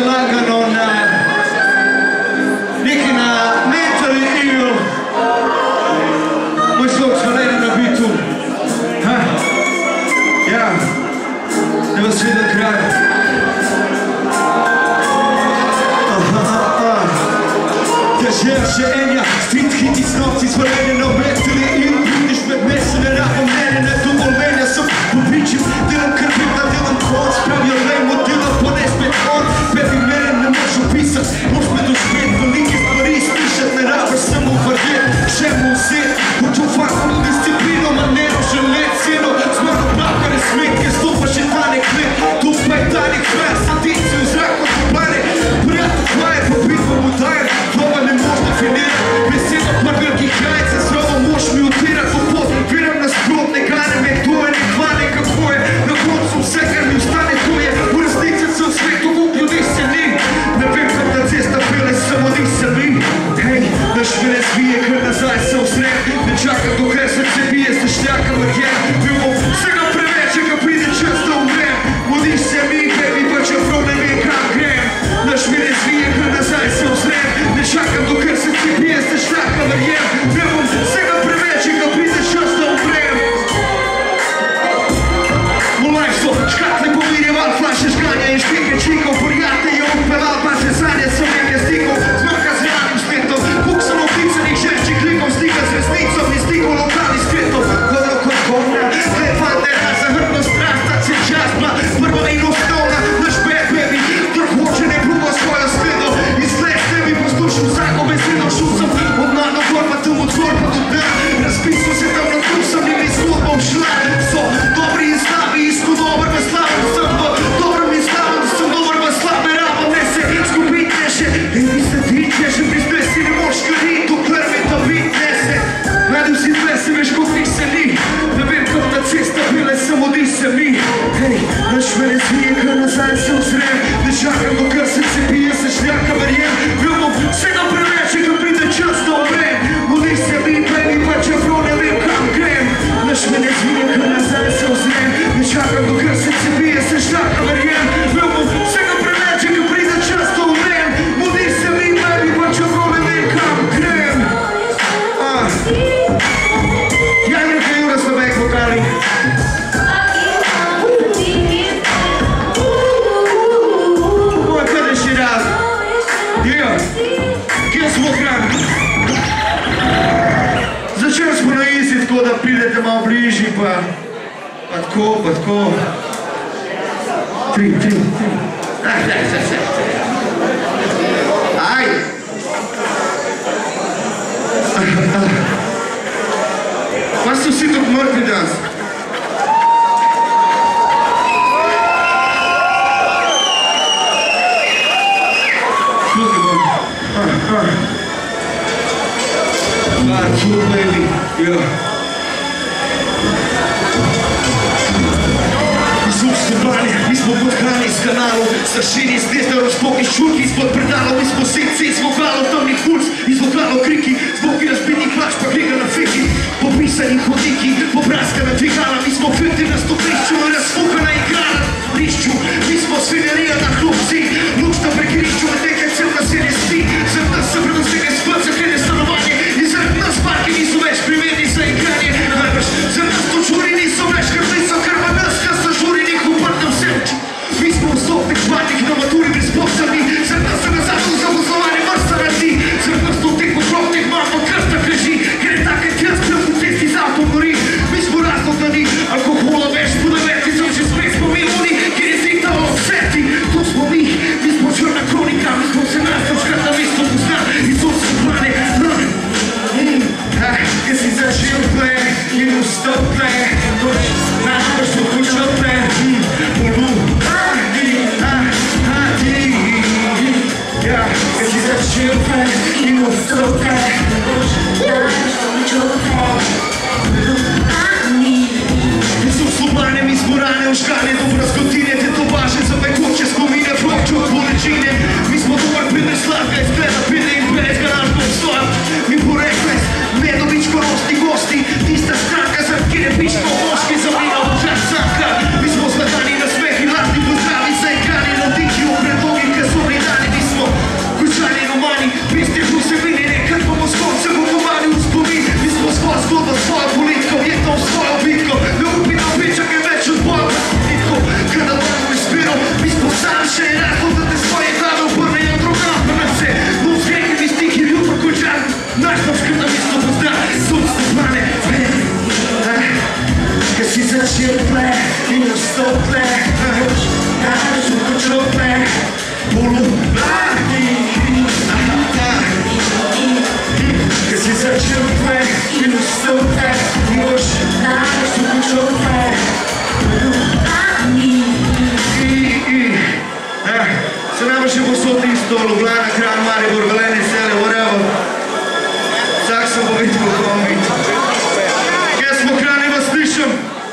lagano na neki na mentali igro. Moj slog zvoneni na bitu. Ja, da vas vidim kraj. Težer še enja, street hiti snovci zvoneni na mentali igro. Vidiš med mesene rako mene, ne tu olmenja sem popričim, delam krvim, da delam konc, pravijo lejmo, delam pones med on, pepi mene ne moš opisat, moš me doživeti, velike stvari izpišat, ne rabaš samo vrjet, še mu vzet, hoču fakom disciplino, manero, želet, ceno, zmano plakare smetke, stopaš je tanek let, tu pa je tanek kraj, sadici v zraku zobane, prijatelj tvaje, pa bitvo mu dajem, slova ne moš definirati, beseda par velikih jajce, slovo moš mi utirat v pot, viram na sprot, ne gane me, kdo je, ne hvane, kako je, na koncu vse, kar mi ostane, to je, v resnici se v svetu vuk ljudi se ni, ne vem, kam ta cesta pele, samo ni se mi, hej, naš me ne zvije, ker nazaj se osrem, ne čakam, dokaj srce bije, se šljaka vrjen, bil bom vsega preveč, če ga pride čas, da umrem, vodi se mi, baby, pa čeprav ne vem, kam grem, naš me ne zvije, ker nazaj se osrem, ne čakam, dokaj srce bije, se šljaka vrjen, bil bom vsega preveč, če ga pride čas, da umrem. Mulajstvo, škatle pomirjeval, flaše žganja in štike čikov, porjate je upelal, pa se sanje so nekaj stikov, zmrka z realnim svetom, kuk sem opicanih žeščih klikov, stika z resnicom in stikov lokalnih skretov, govno kot govna, klepande, zahrbno strast, tak se častma, prva in osnovna, naš baby, trg hoče ne plugo svojo sledo, izgled s tebi poslušam vsako besedo, šul sem od nano gor, pa tam od zgor, pa do dan, razpisal se tam na tu sem in izgodba všla, so dobri in slabi, isko dober v slavem, sem v dobrem in slavem, sem dober v slabe, rabo ne se zgubit ne še, in vi se tiče, še prispej si ne moš kredit, dokler me to bit ne se, radim si tle se veš, kot njih se ni, ne vem, kam ta cesta bile, samo di se mi, hej, naš me ne zvije, ker nazaj se ozrem, ne čakam, dokler srce bije, se šljaka verjem, bil bom vsega preveč, če ga pride čas, da umrem, vodi se mi, baby, pa čeprav ne vem, kam grem, naš me ne zvije, ker nazaj se ozrem, ne čakam, dokler srce bije, se šljaka verjem, bil bom vsega preveč, če ga pride čas, da umrem, vodi se mi, baby, pa čeprav ne vem, kam grem. Ja, Jurka Jura Slovek vokali. Moj kada še raz. Ja, kje smo hrani? Začeli smo na izi, tako da pridete malo bližji, pa tako, pa tako. Tri. Ajde. Pa ste vsi tako mrtvi danes. Slugi bom. Cool baby, yeah. Zvuk stopanje, mi smo potkani iz kanalov, staršini iz desne razpoki, ščurki izpod predalov, mi smo sekci iz vokalov, temnih pulc, iz vokalov kriki, zvoki razbitnih plač, pa grega na fiki, popisani hodniki, popraskana dvigala, mi smo filtri na stopnišču, razfukana igrala, lišču, mi smo svinjarija na klubci, luč na prekrišču, nekaj cel nas je ne spi, zaradi nas se predvsem vsega sprca, ker je stanovanje, in zaradi nas parki niso več primerni za igranje, zaradi nas to čuri niso več, ker niso krva nas, kar sta žuri njih uprtem semč. Mi smo vstopnih šmatnih na maturi brezposobni, zaradi nas se na zašlo za vozlovanje vrsta radi, zaradi nas to teh pokroknih malo krsta kreži, ker je take tjaz, ker v cesti za avto gori, mi smo razlog na njih, alkohola več sotle, daš u čotle, polubladni, kad si začutle, minus sotle, još daš u čotle, polubladni. Se nama še posod isto, Ljubljana, Kranj, Maribor, Velenje, Celje, whatever. Vsak sem bo videl, kako vam videl. Kje smo Kranj, vas slišam?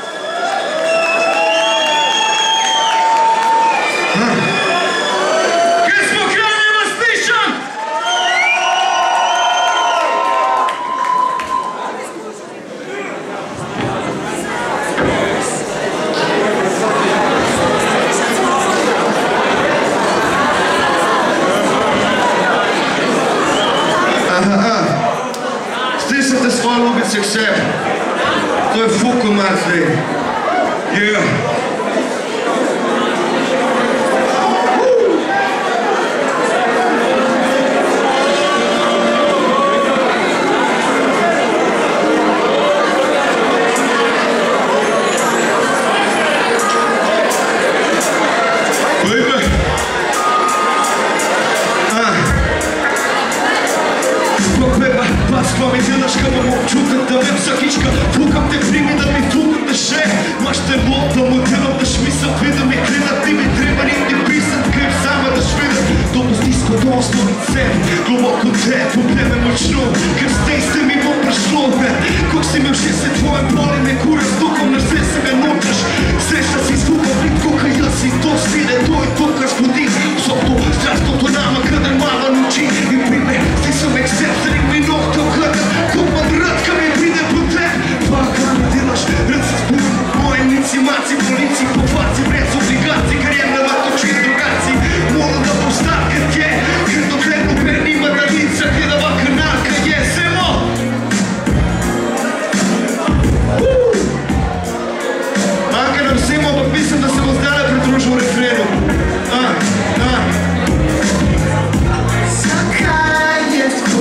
Kje smo Kranj, vas slišam? Stisnite svoje ljubice k sebi. To je fuku mat zdaj. Yeah. Paskva mi delaš, kad vam občutak da vem vsakička fukam te primi da mi fukam da še Maš te lota, modelam da šmisam vidim i kredat ti mi treba niti pisat kriv sama da švidat Dobro stisko do osnovice, globoko te probleme močno Ker ste mi bo prešlo Kog si me vše se tvojem boli me kurac dukom na sve se me notraš Srećna si zvuka britko kaj ja si to stide To je to kar zbudi Sob to strašno to nama kadar mala nuči I prime, ti sam acceptering mi nokta Komad rad kad mi pride po te Pa kad mi delaš rad se zbudi Moje nici, maci, polici, po faci Brez obligaci, kar jem na vato čist drugaci Moram da bo star kad je Ker dok ledno per nima da lica Gledava kanalka je Semo! Manjka nam Semo, ampak mislim da se bo zdaj pridružil v refrenu Zakaj je tako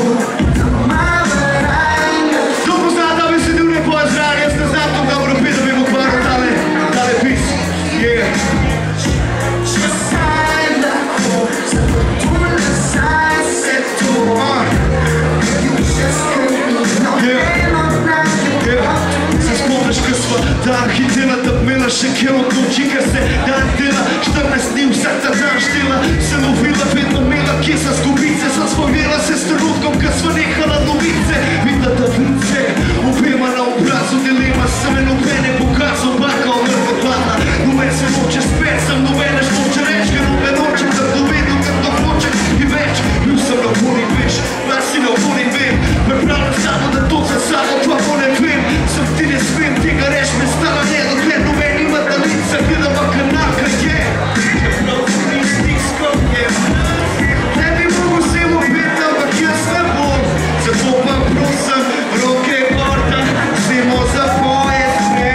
Dan hitela da mela še kje odloči, ker se dan dela 14 dni vsak ta dan štela Se lovila vedno mela, kje sa skupice Sam spomnila se s trenutkom, kad sva nehala novice Videla da vice, obema na obrazu dilema Se me nobene pokazal, baka omrva hladna Noben se noče spet, sam nobene šloče reč Ker nobe noče, da dovedu, kad to hoče I več, bil sem na volim veš Nas si na volim vem Pripravljam samo da to za samo tva volim vem Sam ti ne smem tega reč me stala ne Dokler noben ima da lica gledava kanalka je Čeprav se ni stiskam je Ne bi mogo Semo pet, ampak jaz ne bom Zato pa prosim, roke porta Semo za tvoje sve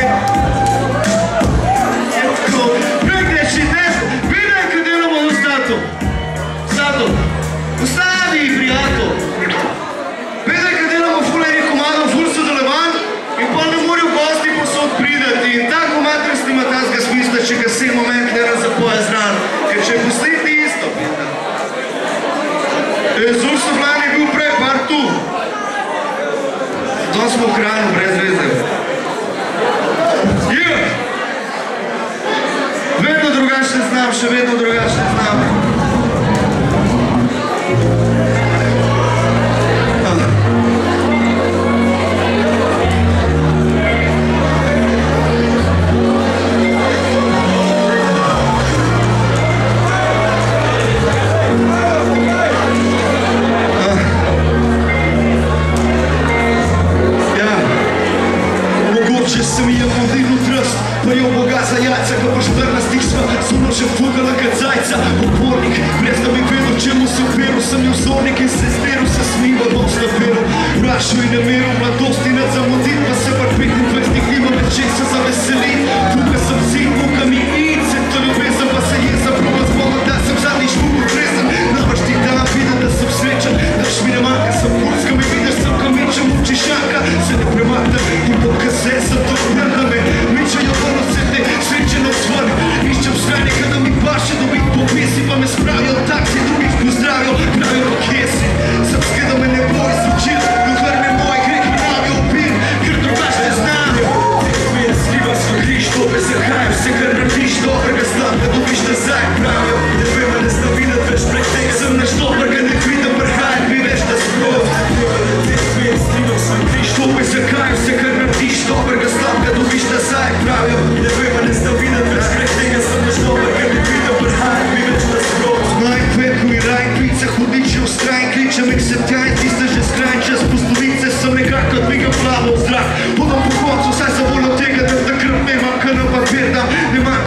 Je tako Pregneš i ne, vidaj kad delamo v Stato Stato, ustavi prijato Vidaj kad delamo ful eni komadom, ful sodelovan In pa ne morajo gosti posod pridati In tako matres nima tazga smisla, če ga Semo men gleda za poje zran Ker če je posliti isto Jezus v lani bil prej par tu To smo v Kranju, brez veze Vedno drugačne znam, še vedno drugačne znam Če sem je vodil trst, pa jo Boga za jajca, ko pa 14 sva, so noče fugala kad zajca, opornik, brez da bi vedel, čemu se uperu, sem je vzornik in se zberu, se smiva noč na peru, prašu in nemeru, mladosti nad zamudit, pa se par 25 nima med česa za veselit, tukaj sem si, muka mi in se to ljubezen, pa se je zapravo zboga, da sem zadnjič mugo trezen, namreč ti dan vidim, da sem srečen, daš mi ne manjka, sem kurska, mi vidiš, sem kamičem, uči šanka, se ne premaknem in pokaze sem to vrname, mičajo vrno se te srećeno zvane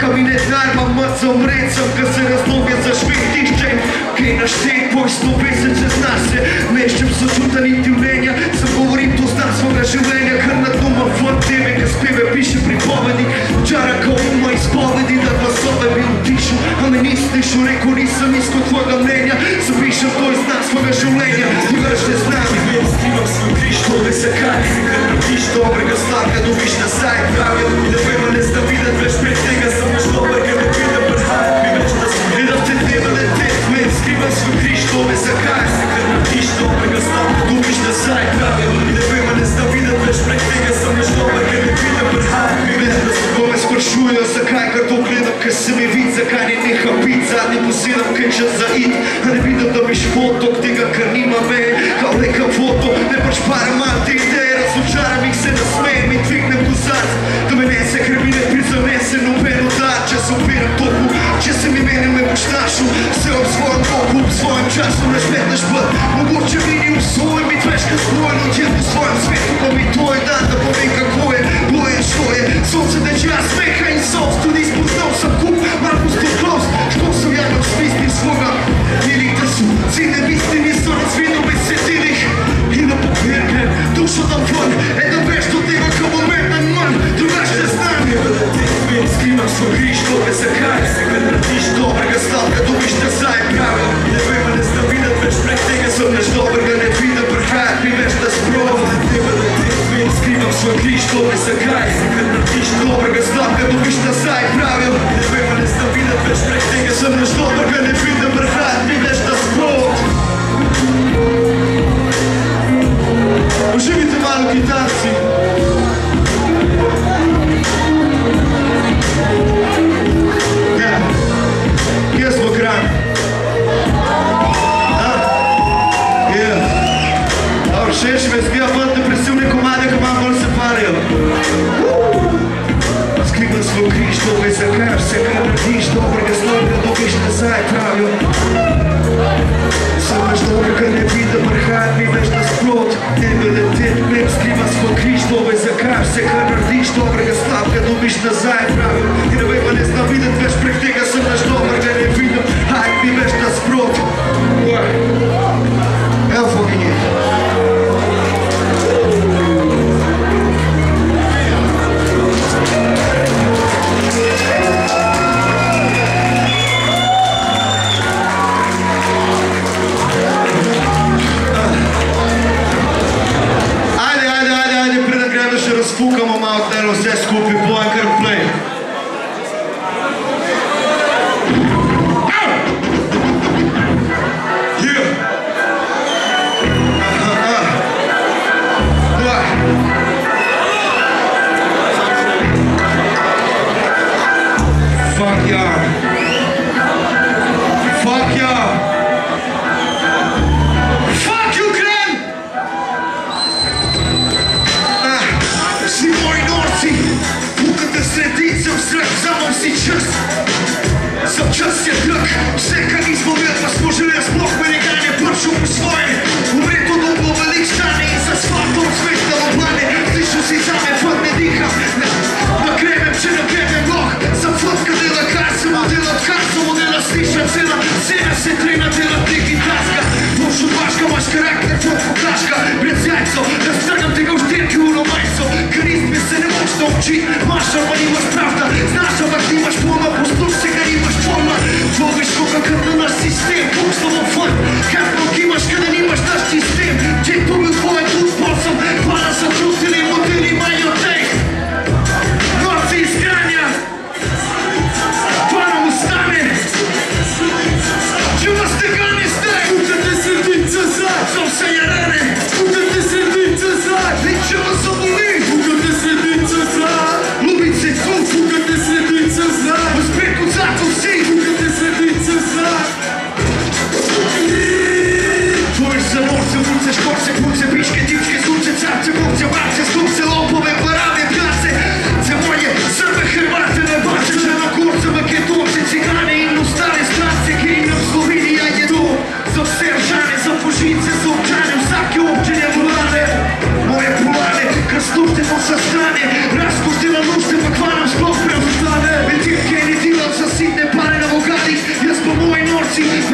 kabinet najma mët za mrecëm, këse razlogje za shpejtišće. Kej na štek, poj 150 čez naše. Nešćem so čutani ti mnenja, sam govorim to znak svoga življenja. Kar na doma vod tebe, kad speve piše pripovednik. Čara kao uma ispovedi, da glasove mi utišu. A me nis slišu, rekao nisam isko tvojega mnenja. Zapišem to iz znak svoga življenja. Ti već ne znam, skrivam svoj križ, tove se kaj. Kad pratiš dobrega stavka, dobiš na saj pravil. Da vema ne zna videt, već pred tega sam još dobar, kad ne vidim prhajat mi već da sam vidat te nema letet. Men skrivam svoj križ, tove se kaj. Kad pratiš dobrega stavka, dobiš na saj pravil. Da vema ne zna videt, već pred tega sam još dobar, kad ne vidim prhajat mi već da sam ko me sprašujejo, zakaj kar to gledam, kaj se mi vid, zakaj ne neha pit. Zadnji posedam, kaj čas za it. A ne vidim, da miš fotok tega, kar nima me. Kao neka foto, ne pač paramal te ideje. Razočaram ih se nasmejem in dvignem kozarc. Da me nese, ker mi ne prizanese nobeno dar. Če se opiram toku, če se mi meni me boš našel. Se ob svojem boku, ob svojem času ne šmetneš bl. Mogoče mi ni v svojem bit več kad svoj ljudje v svojem svetu. Pa mi tvoj dan, da povem kako je, boje što je. Sonce teče ja smeha in sob, tudi spoznal sam kup. Markus Kotlovs, što sam jadno spisni svoga. Ili da su cilje misli niso razvino besedilih. I na papir grem, dušo dam von. Da veš do tega kao moment na manj. Drugač ne znam. Skrivam svoj križ, tove se kaj. Kad pratiš dobrega stavka, dobiš nazaj pravil. Ne vema ne zna videt, već prek tega sam neš dobrega ne vidim prhajat mi već da sprov. Skrivam svoj križ, tove se kaj. Kad pratiš dobrega stavka, dobiš nazaj pravil. Ne vema ne zna videt, već prek tega sam neš dobrega ne vidim prhajat mi već da sprov. Uživite malo kitarci. Kje smo kran? Dobro, všeč me zbija bolj depresivne komade, ko imam bolj se parijo. Skrivam svoj križ, tove zakaj, vse kar narediš, dobrega slovega dobiš nazaj pravijo. Sem veš dobrega ne vidim, prhajat mi veš na sprot. Tebe letet mem, skrivam svoj križ, tove zakaj, vse kar narediš, dobrega stavka dobiš nazaj pravijo. In ne vema ne zna videt, več prek tega sem veš dobrega ne vidim, hajt mi veš na sprot. Evo fucking it. Razfukamo malo telo vse skupaj, pojem kar play. Fuck yeah. Fuck yeah. Fuck Ukraine! Svi moji norci, pukate sredice v zrak, zamom si čas. Sam čas je drag, vse kar nismo imeli, pa smo želeli sploh meneganje, pršel po svoje. Umreto dolgo velik stane in za svatom sveštalo plane. Slišal si zame, fakt ne diham, na kremem, če na kremem loh. Sam fotka dela kar se modela, odkar se modela sliša cela. Scena se trena, dela tiki taska. Boš odvaška, imaš karakter, fotko kaška. Brez jajco, raztrgam tega v štirki uno majco. Karizme se ne moč naučit, imaš ali nimaš pravda. Znaš, ampak nimaš pojma, posluš se ga nimaš pojma. Dvobiš koga kad na naš sistem, poslova fun. Kad nog imaš kada nimaš naš sistem. Če to bil tvoj tu sposob, hvala za trutili modeli manj od teh. Norci iz Kranja, hvala mu stane. Če vas tega ne staj, pukate sredice zaj. Som se jarane, pukate sredice zaj. Neće vas oboli, pukate sredice zaj. Lubice su, pukate sredice zaj. U spreku zato si, pukate sredice zaj. Tvoji se morce, vulce, škorce, kurce, piške, tipške, sunce, capce, bobce, babce, stupce, lopove, parade, pjace. Це moje Srbe, Hrvate, Nebače, Črnogorce, Makedonce, Cigane in ostale strance, ki nam Slovenija je to. Za vse Ržane, za Fužince, za Občane, vsake občine volane. Moje polane, kar služite po sa strane, razkošte na lušte, pa kva nam sploh preostane. Med tim, kaj ni Cini